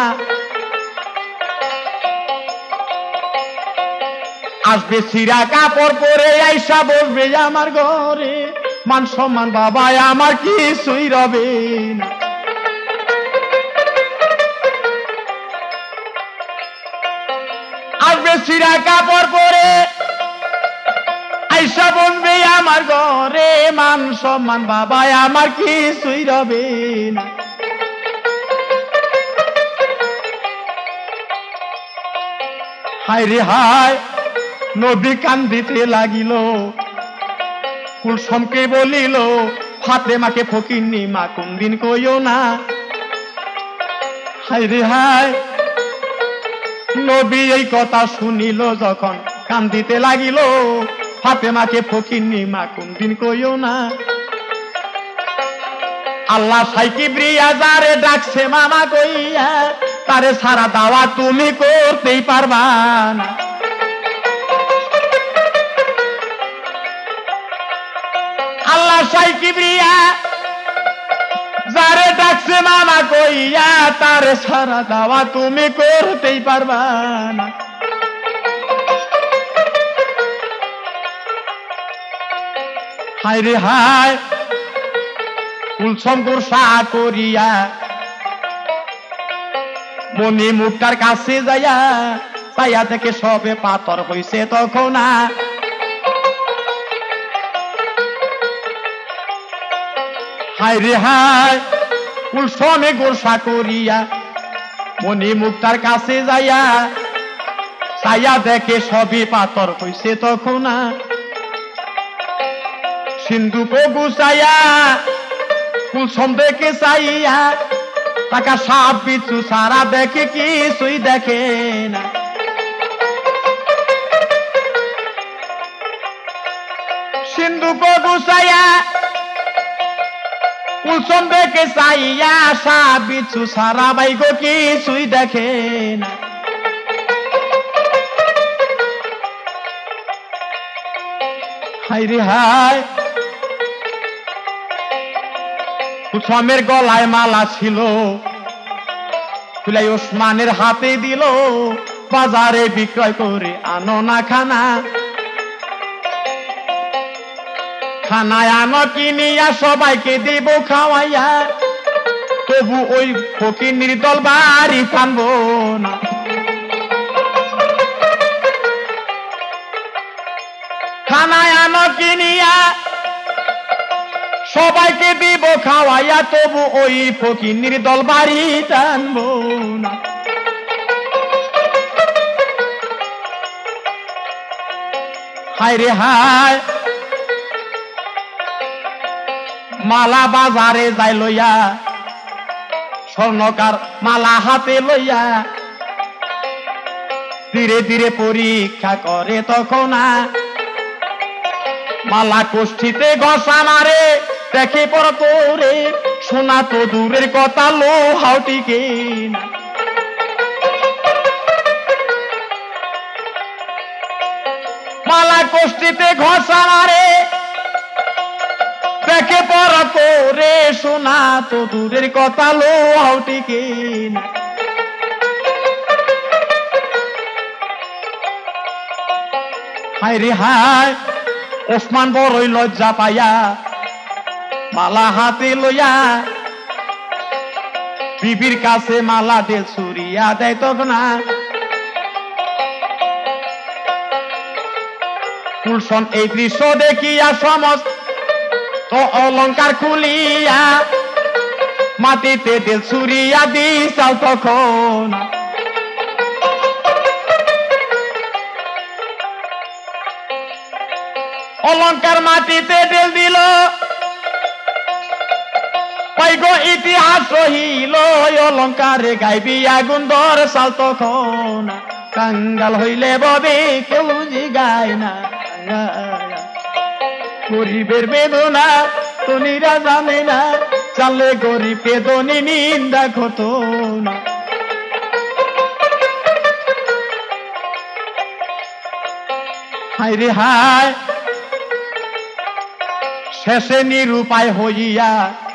S1: আসবে ছিঁড়া কাপড় পরে আইসা বসবে আমার ঘরে, মান সম্মান বাবা আমার কিছুই রবে না। আসবে ছিঁড়া কাপড় পরে আইসা বসবে আমার ঘরে, মান সম্মান বাবা আমার কিছুই রবে না। হায় রে হায় নবী কান্দিতে লাগিল, কুলসমকে বলিল ফাতেমাকে ফকিন্নি মা কোনদিন কইও না। হায় রে হায় নবী এই কথা শুনিল যখন কান্দিতে লাগিল, ফাতেমাকে ফকিন্নি মা কোনদিন কইও না। আল্লাহ সাইকিব্রিয়া যারে ডাকছে মামা কইয়া, তারে সারা দাওয়া তুমি করতেই পারবা না। আল্লাহ সাইকিব্রিয়া যারে ডাকছে মামা কইয়া, তারে সারা দাওয়া তুমি করতেই পারবা না। হায় রে হায় কুলসম গোসা করিয়া মনি মুখটার কাছে যাইয়া, তাইয়া দেখে সবে পাথর হইছে তখন। হায় রে হায় কুলসমে গোসা করিয়া মনি মুখটার কাছে যাইয়া, তাইয়া দেখে সবে পাথর হইছে তখন। সিন্ধুক গুছাইয়া কুলসম দেখে চাইয়া, টাকা সাপ বিচ্ছু সারা দেখে কিছুই দেখে না। সিন্ধুক গুছাইয়া কুলসম দেখে চাইয়া, সাপ বিচ্ছু সারা বাইগো কিছুই দেখে না। হায় রে হায় কুলসমের গলায় মালা ছিল, খুলাই ওসমানের হাতে দিল, বাজারে বিক্রয় করে আনো না খানা। খানায় আনো কিনিয়া সবাইকে দেব খাওয়াইয়া, তবু ওই ফকির দল বাড়ি টানবো না। খানায় আনো কিনিয়া সবাইকে দিব খাওয়াইয়া, তবু ওই ফকির দল বাড়ি টানবো না। হায় রে হায় মালা বাজারে যাই লইয়া, স্বর্ণকার মালা হাতে লইয়া, ধীরে ধীরে পরীক্ষা করে তখন। মালা কোষ্ঠীতে ঘষা মারে দেখে পর করে, শোনা তো দূরের কথা লোহাও টিকে না। মালা কোষ্ঠীতে ঘষা মারে দেখে পর করে, শোনা তো দূরের কথা লোহাও টিকে না। হায় রে হায় ওসমান বড়ই লজ্জা পাইয়া, মালা হাতে লইয়া বিবির কাছে মালা দেল ছুরিয়া দেয় তখন। কুলসম এই দৃশ্য দেখিয়া সমস্ত অলঙ্কার খুলিয়া, মাটিতে দেল ছুরিয়া দিছাও তখন। অলঙ্কার মাটিতে দেল দিল, পাইগো ইতিহাস রহিল, অলঙ্কারে গাইবি আগুন দর সাল তখন। কাঙ্গাল হইলে ববে কেউ গায় না, গরিবের বেদনা তনিরা জানে না, চালে গরিব বেদনি নিন্দা কত না। হায় রে হায় শেষে নিরুপায় হইয়া,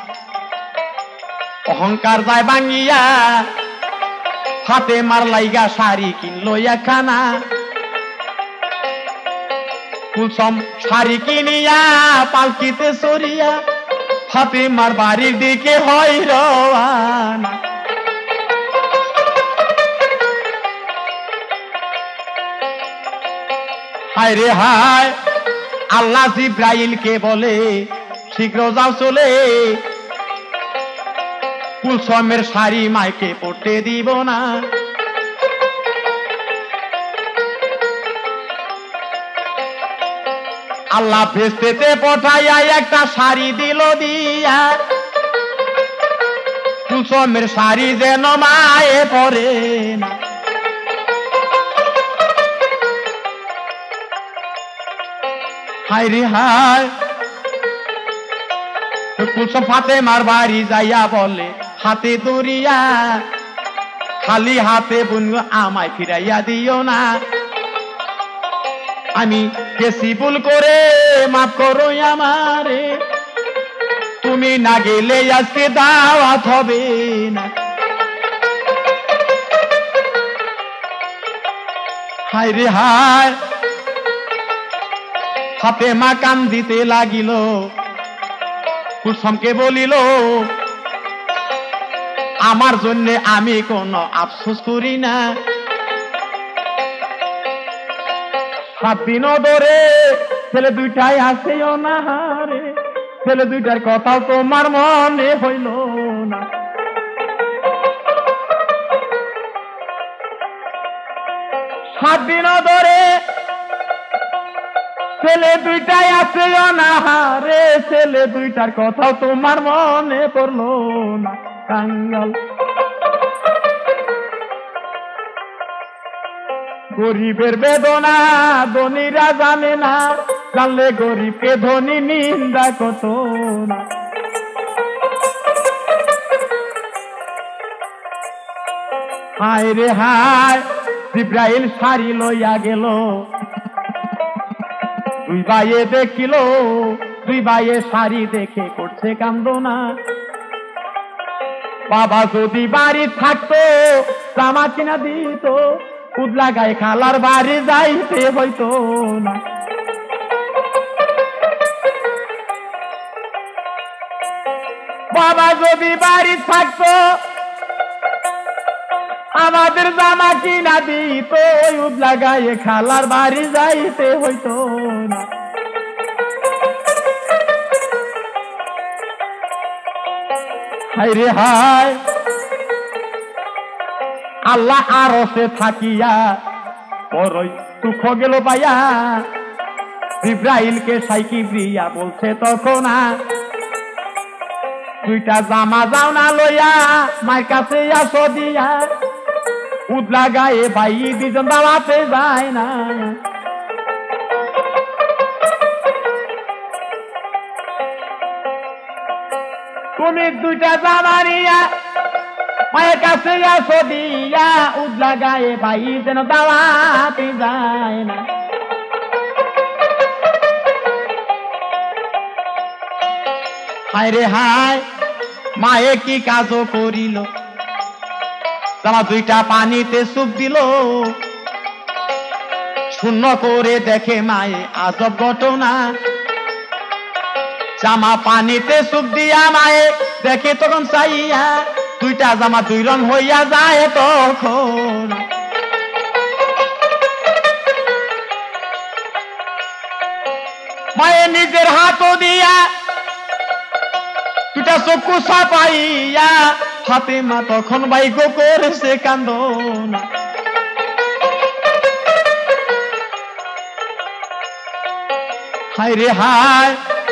S1: অহংকার যায় ভাঙিয়া, হাতে মার লাইগা শাড়ি কিনলো একখানা। কুলসম শাড়ি কিনিয়া পালকিতে সরিয়া, হাতে মার বাড়ির দিকে হয় রওয়ানা। হায় রে হায় আল্লাহ জিব্রাইলকে বলে, শীঘ্র যাও চলে, কুলসমের শাড়ি মাইকে পড়তে দিব না। আল্লাহ ভেস্তেতে পঠাইয়া একটা শাড়ি দিল দিয়া, কুলসমের শাড়ি যেন মায়ে পরে না। হায় রে হায়, কুলসম ফাতেমার বাড়ি যাইয়া বলে হাতে দরিয়া, খালি হাতে বোন আমায় ফিরাইয়া দিও না। আমি গেছি ভুল করে, মাফ করো আমারে, তুমি না গেলে আজকে দাওয়াত হবে না। হায় রে হায়, ফাতেমা কান্দিতে লাগিল, কুলসমকে বলিল আমার জন্য আমি কোনো আফসোস করি না। সাত দিন ধরে ছেলে দুইটাই আসেও না রে, ছেলে দুইটার কথা তোমার মনে হইল না। সাত দিন ধরে ছেলে দুইটাই আসেও না রে, ছেলে দুইটার কথা তোমার মনে পড়লো না। কাঙ্গাল গরিবের বেদনা ধনীরা জানে না, জানলে গরিবকে ধনী নিন্দা কত না। হায় রে হায়, জিব্রাইল শাড়ি লইয়া গেল, দুই ভাইয়ে দেখিল, দুই ভাইয়ে শাড়ি দেখে করছে কান্দনা। বাবা যদি বাড়ি থাকতো জামা কিনা দিত, উদলা গায়ে খালার বাড়ি যাইতে হইতো না। বাবা যদি বাড়ি থাকতো আমাদের জামা কিনা দিত, উদলা গায়ে খালার বাড়ি যাইতে হইতো না। হায় রে হায়, আল্লাহ আরশে থাকিয়া বড়ই দুঃখ গেল পাইয়া, জিব্রাইলকে সাইকি দিয়া বলছে তখন দুইটা জামা যাও না লইয়া মায়ের কাছে আসো দিয়া, উদলা গায়ে ভাই দুজন দাওয়াতে যায় না। তুমি দুইটা জামা নিয়া মায়ের কাছে আসো দিয়া, উদলা গায়ে ভাই যেন দাওয়াতে যায় না। হায় রে হায়, মায়ে কি কাজ করিল, জামা দুইটা পানিতে চুপ দিল, শূন্য করে দেখে মায়ে আজব ঘটনা। জামা পানিতে চুপ দিয়া মায়ে দেখে তখন চাইয়া, দুইটা জামা দুই রং হইয়া যায় তখন। মায়ে নিজের হাত দিয়া দুইটা চক্ষু ছাপাইয়া, ফাতেমা তখন বাইক করেছে কান্দনা। হায় রে হায়,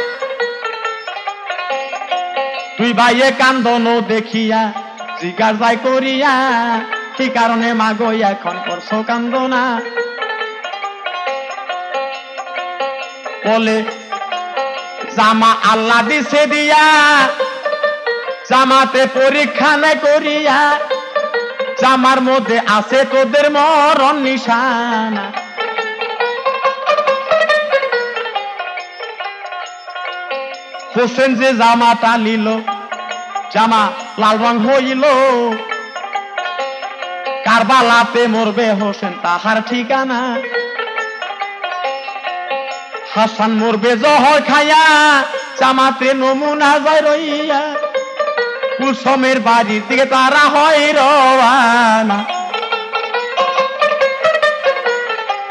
S1: তুই ভাইয়ে কান্দন দেখিয়া জিজ্ঞার যাই করিয়া, কি কারণে মাগো এখন করছো কান্দনা। বলে জামা আল্লাহ দিছে দিয়া, জামাতে পরীক্ষা নাই করিয়া, জামার মধ্যে আছে তোদের মরণ নিশানা। হোসেন যে জামাটা নিল, জামা লাল রং হইল, কারবালাতে মরবে হোসেন তাহার ঠিকানা। হাসান মরবে জহর খাইয়া, জামাতে নমুনা যায় রইয়া, কুলসমের বাড়ির দিকে তারা হয় রওয়ানা।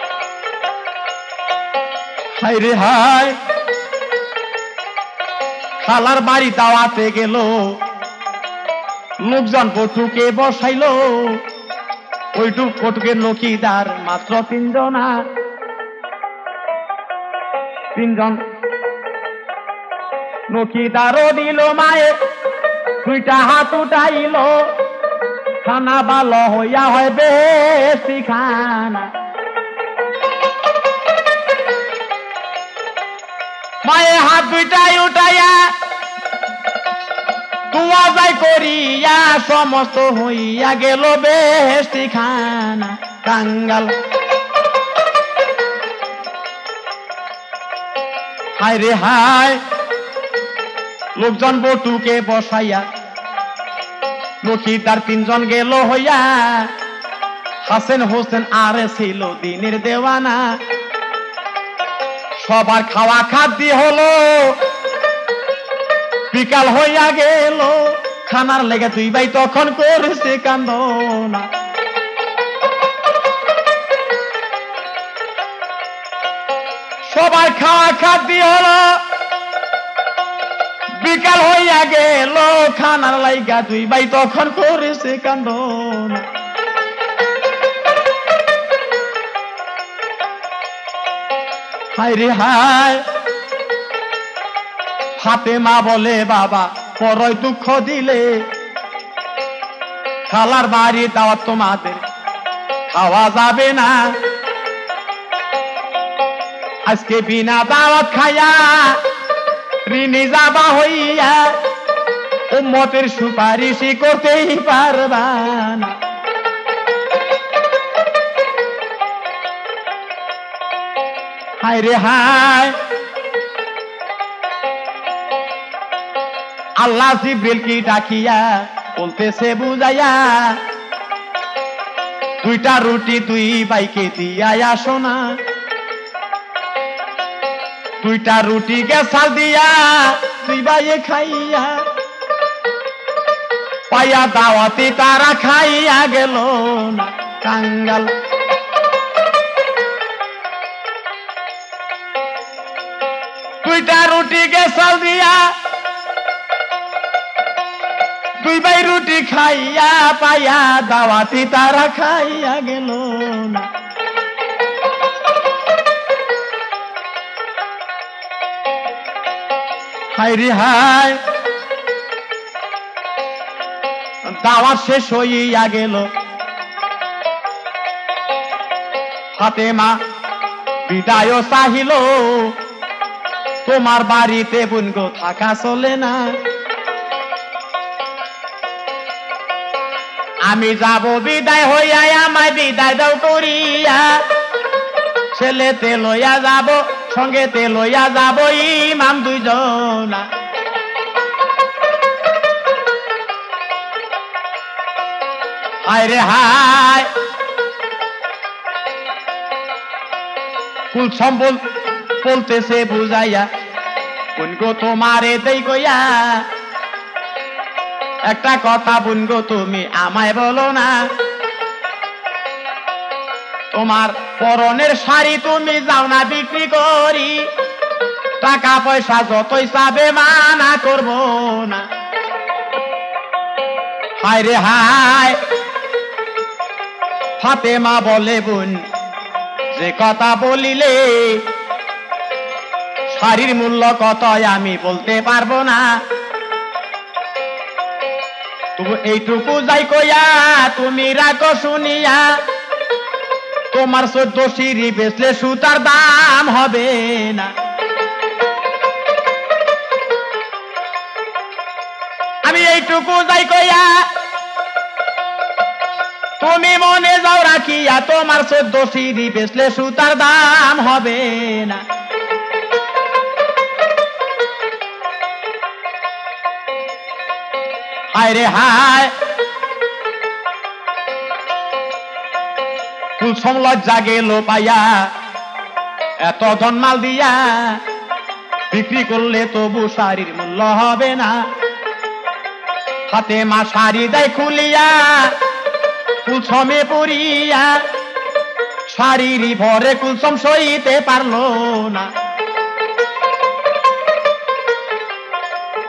S1: হায় রে হায়, খালার বাড়ি দাওয়াতে গেল, লোকজন পটুকে বসাইল, ওইটুক পটুকের লোকিদার মাত্র তিনজনা, তিনজন লোকিদারও দিল মায়ে দুইটা হাত উঠাইল, খানা ভালো হইয়া হয় বেশি খানা। মায়ে হাত দুইটাই উঠাইয়া তুয়া যাই করিয়া সমস্ত হইয়া গেল বেশি খানা। কাঙ্গাল হায় রে হায়, লোকজন বটুকে বসাইয়া লোকিদার তিনজন গেল হইয়া, হাসেন হোসেন আর ছিল দিনের দেওয়ানা। সবার খাওয়া খাদ্য হলো, বিকাল হইয়া গেল, খানার লেগে দুই ভাই তখন করেছে কান্দনা। সবার খাওয়া খাদ্য হলো, বিকাল হইয়া গেল, খানার লাইগা দুই ভাই তখন করেছে কান্দনা। হায় রে হায়, ফাতেমা বলে বাবা পরই দুঃখ দিলে, খালার বাড়ি দাওয়াত তোমাদের খাওয়া যাবে না, আজকে বিনা দাওয়াত খাইয়া ঋণী যাবা হইয়া, উম্মতের সুপারিশই করতেই পারবা না। হায় রে হায়, আল্লাহ জিবরিল কি ডাকিয়া বলতেছে বুঝাইয়া, দুইটা রুটি দুই ভাইকে দিয়া আসো না, দুইটা রুটি গেছাল দিয়া দুই ভাইয়ে খাইয়া, পাইয়া দাওয়াতি তারা খাইয়া গেল না। কাঙ্গাল দুইটা রুটি গেছাল দিয়া দুই ভাই রুটি খাইয়া, পাইয়া দাওয়াতি তারা খাইয়া গেল না। হায় রে হায়, দাওয়াত শেষ হইয়া গেল, ফাতেমা বিদায় চাহিল, তোমার বাড়িতে বুনগো থাকা চলে না, আমি যাব বিদায় হইয়া, আমায় বিদায় দাও করিয়া, ছেলেতে লইয়া যাব, সঙ্গেতে লইয়া যাব ইমাম দুইজনা। হায় রে হায়, কুলসম বলতেছে বুঝাইয়া, বুনগো তোমারে দেই কইয়া, একটা কথা বুনগো তুমি আমায় বলো না, তোমার পরনের শাড়ি তুমি যাও না বিক্রি করি, টাকা পয়সা যতই চাবে মানা করব না। হায় রে হায়, ফাতেমা বলে বোন যে কথা বলিলে শাড়ির মূল্য কত আমি বলতে পারবো না, তবু এইটুকু যাই কইয়া তুমি রাখো শুনিয়া, তোমার চোদ্দ সিঁড়ি বেচলে সুতার দাম হবে না। আমি এইটুকু যাই কইয়া তুমি মনে যাও রাখিয়া, তোমার চোদ্দ সিঁড়ি বেচলে সুতার দাম হবে না। হায় রে হায়, কুলসম লজ্জা গেল পাইয়া, এত ধনমাল দিয়া বিক্রি করলে তবু শাড়ির মূল্য হবে না। ফাতেমা শাড়ি দেয় খুলিয়া, কুলসমে পরিয়া, শাড়ির ভরে কুলসম সইতে পারলো না।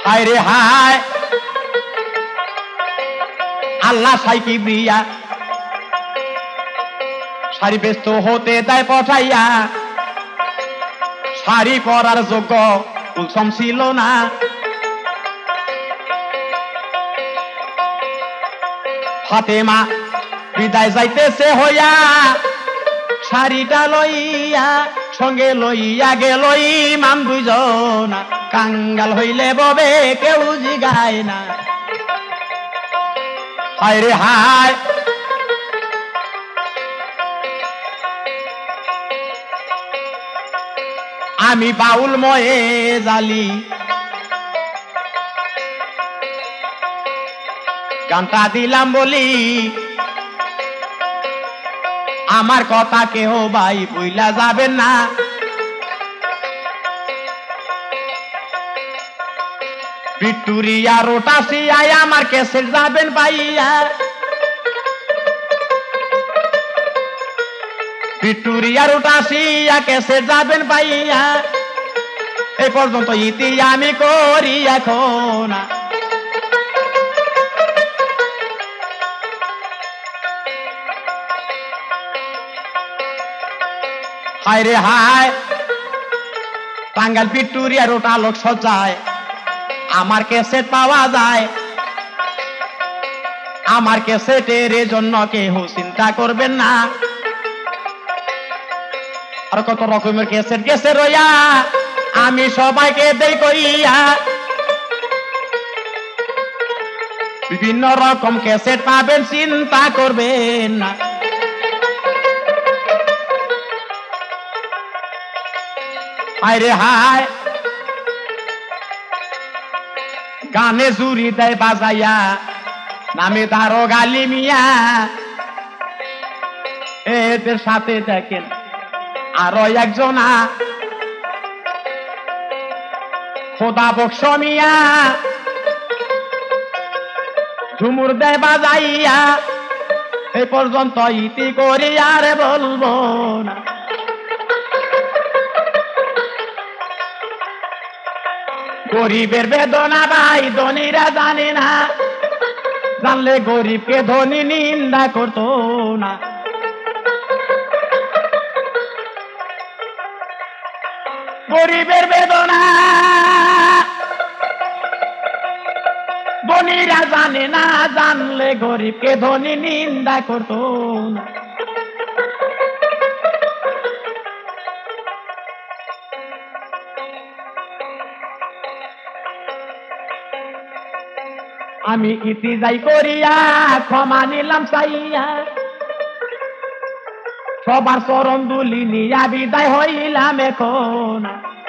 S1: হায় রে হায় আল্লাহ সাইকি দিয়া শাড়ি ব্যস্ত হতে দেয় পঠাইয়া শাড়ি পরার যোগ্য কুলসম ছিল না ফাতেমা বিদায় যাইতেছে হইয়া শাড়িটা লইয়া সঙ্গে লইয়া গেল ইমাম দুইজনা কাঙ্গাল হইলে ববে কেউ জিগায় না হায় রে হায় আমি বাউল ময়ে জালি গানটা দিলাম বলি আমার কথা কেউ ভাই ভুইলা যাবেন না ভিক্টোরিয়া রোটাসিয়ায় আমার ক্যাসেট যাবেন পাইয়া ভিক্টোরিয়া রোটাসিয়া ক্যাসেট যাবেন পাইয়া এই পর্যন্ত ইতি আমি করি এখন হায় রে হায় টাঙ্গাইল ভিক্টোরিয়া রোড আলোক সজ্জায় আমার ক্যাসেট পাওয়া যায় আমার ক্যাসেটের জন্য কেউ চিন্তা করবেন না আর কত রকমের ক্যাসেট গেছে রইয়া আমি সবাইকে দেই কইয়া বিভিন্ন রকম ক্যাসেট পাবেন চিন্তা করবেন না হায় রে হায় গানে জুড়ি দেয় বাজাইয়া নামে দারো গালি মিয়া এদের সাথে দেখেন আরো একজনা খোদা বক্স মিয়া ঝুমুর দেয় বাজাইয়া এই পর্যন্ত ইতি করি আর বলবো না গরিবের বেদনা ভাই ধনীরা জানে না জানলে গরিবকে ধনী নিন্দা করতো না গরিবের বেদনা ধনীরা জানে না জানলে গরিবকে ধনী নিন্দা করতো না আমি ইতি যাই করিয়া ক্ষমা নিলাম চাইয়া সবার চরণ দুলি নিয়া বিদায় হইলাম এখন